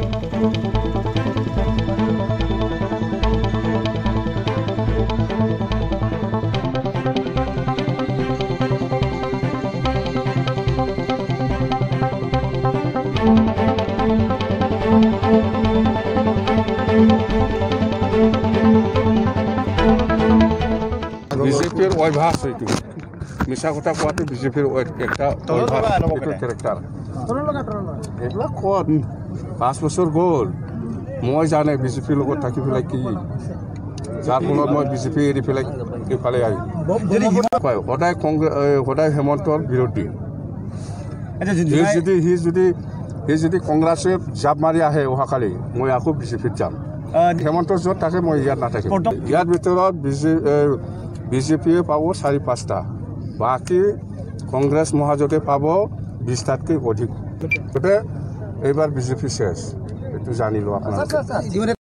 বিজেপির অভ্যাস এইটো মিছা কথা কোৱাটো বিজেপিৰ একটা কেৰেক্টাৰ এইবিলাক ক'ত 5 বছৰ গ'ল মই জানে বিজেপিৰ লগত থাকি পেলাই কি যাৰ ফলত মই বিজেপি এৰি পেলাই এইফালে আহি সদায় সদায় হেমন্তৰ বিৰোধী সি যদি কংগ্ৰেছে জাপ মাৰি আহে অহাকালি মই আকৌ বিজেপিত যাম হেমন্তৰ য'ত থাকে মই ইয়াত নাথাকিম ইয়াৰ ভিতৰত বিজেপিয়ে পাব 4-5টা বাকী কংগ্ৰেছ মহাজোঁটে পাব 20টাতকৈ অধিক গতিকে এইবাৰ বিজেপি শেষ এইটো জানিলোঁ আপোনালোকে